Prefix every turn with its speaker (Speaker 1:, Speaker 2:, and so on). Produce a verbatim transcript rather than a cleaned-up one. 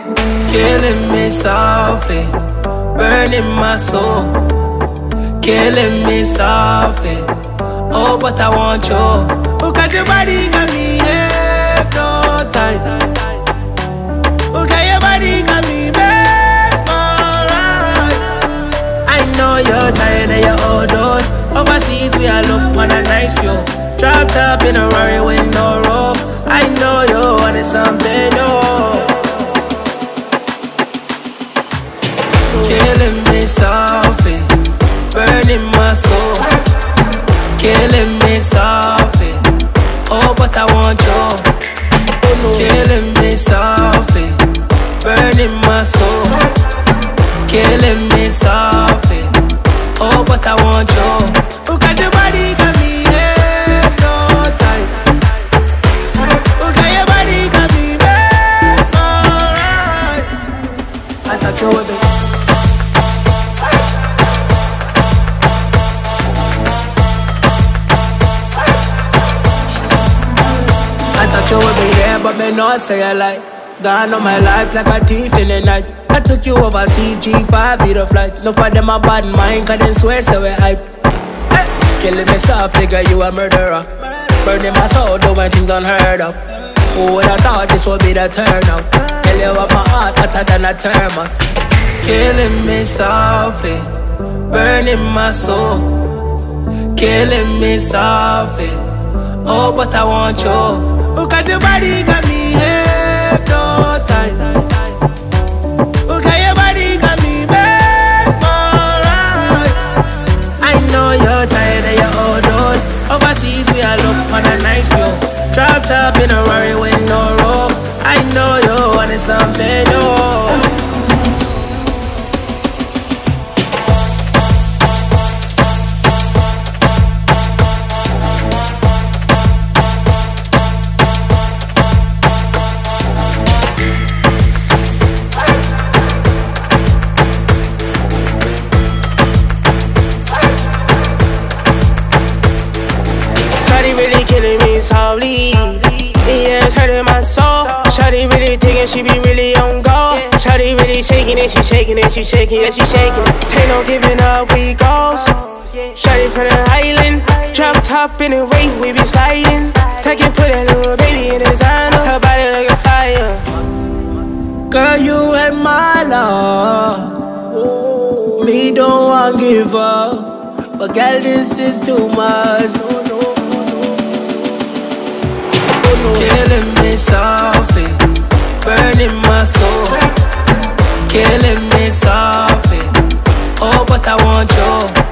Speaker 1: Killing me softly, burning my soul. Killing me softly, oh, but I want you. Because your body got me hypnotized. Okay, your body got me mesmerized. I know you're tired of your old doors. Overseas we are look on a nice view. Dropped up in a rarri with no rope. I know you wanted something new. Killing me softly, burning my soul. Killing me softly, oh, but I want you. Killing me softly, burning my soul. Killing me softly, oh, but I want you. Because your body got me hypnotized. Okay, your body got me mesmerized. I thought you were the I thought you would be there, but me not say I like. Gone on my life like a thief in the night. I took you overseas, G five beat of flights. No for them a bad mind, cause them swear so we hype. Hey. Killing me softly, girl, you a murderer. Burning my soul, doing things unheard of. Who would have thought this would be the turnout? Tell you what my heart hotter than a thermos. Killing me softly, burning my soul. Killing me softly, oh, but I want you. Because your body got me hypnotized. Okay, your body got me mesmerized. I know you're tired of your old doors. Overseas we are look on a nice view. Dropped up in a rarri with no rope. I know you wanted something new.
Speaker 2: Killing me softly, yeah, it's hurting my soul. Shawty really thinking she be really on go. Shawty really shaking it, she shaking it, she shaking it, she shaking it. Ain't no giving up, we goes. Shawty from the island, drop top in the way, we be sliding. Take and put that little baby in designer, her body looking fire.
Speaker 1: Girl, you ain't my love. Me don't want give up, but girl, this is too much. No, no. Killing me softly, burning my soul. Killing me softly, oh, but I want you.